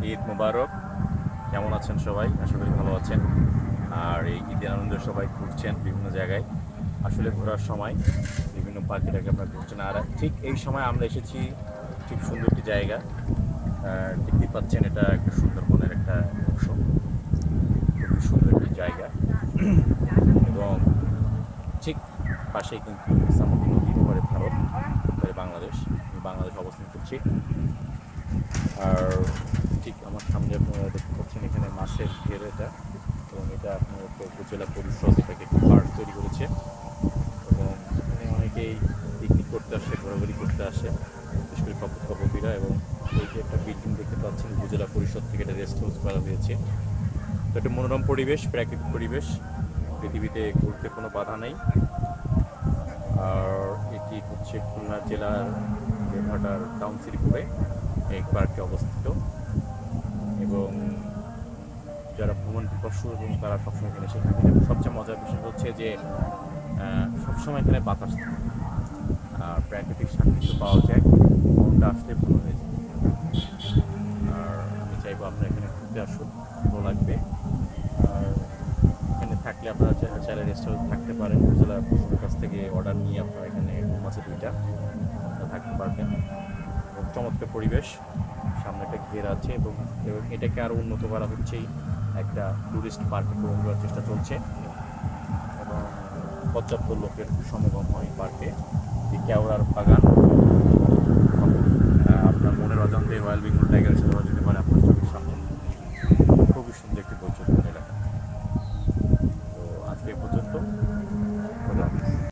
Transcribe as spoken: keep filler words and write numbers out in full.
ঈদ মুবারক। কেমন আছেন সবাই? আশা করি ভালো আছেন। আর এই ঈদের আনন্দে সবাই ঘুরছেন বিভিন্ন জায়গায়। আসলে ঘোরার সময় বিভিন্ন পার্কে আপনারা ঘুরছেন। আর ঠিক এই সময় আমরা এসেছি ঠিক সুন্দর একটি জায়গা। দেখতেই পাচ্ছেন, এটা একটা সুন্দরবনের একটা অংশ। খুবই সুন্দর একটি জায়গা এবং ঠিক পাশেই কিন্তু ইছামতি নদীর পরে ভারত, পরে বাংলাদেশ। বাংলাদেশ অবস্থান করছি। আর ঠিক আমার সামনে আপনারা দেখতে পাচ্ছেন এখানে মাছের ঘের, এটা এবং এটা আপনার উপজেলা পরিষদ এটাকে একটি পার্ক তৈরি করেছে এবং এখানে অনেকেই পিকনিক করতে আসে, ঘোরাঘুরি করতে আসে, বিশেষ করে কপোতকপতিরা। এবং এই যে একটা বিল্ডিং দেখতে পাচ্ছেন, উপজেলা পরিষদ থেকে এটা রেস্ট হাউস করা হয়েছে। তো একটা মনোরম পরিবেশ, প্রাকৃতিক পরিবেশ, পৃথিবীতে ঘুরতে কোনো বাধা নেই। আর এটি হচ্ছে খুলনা জেলার দেবহাটার টাউনশিপে এই পার্কটি অবস্থিত। এবং যারা ভ্রমণ পিপাসু এবং তারা সবসময় এখানে এসে থাকেন। এবং সবচেয়ে মজার বিষয় হচ্ছে যে সবসময় এখানে বাতাস থাকে আর প্রাকৃতিক সান্নিধ্য পাওয়া যায়, মনটা আসলে ভালো হয়ে যায়। আর আমি চাইবো আপনারা এখানে ঘুরতে আসুন, ভালো লাগবে। আর এখানে থাকলে আপনারা চাইলে রেস্টুরেন্ট থাকতে পারেন, উপজেলা পরিষদের কাছ থেকে অর্ডার নিয়ে আপনারা এখানে রুম আছে দুইটা, আপনারা থাকতে পারবেন। এবং চমৎকার পরিবেশ, সামনে একটা ঘের আছে এবং এবং এটাকে আরও উন্নত করা হচ্ছে, একটা টুরিস্ট পার্কে পরিণত করার চেষ্টা চলছে এবং পর্যাপ্ত লোকের সমাগম হয় পার্কে। কেওড়ার বাগান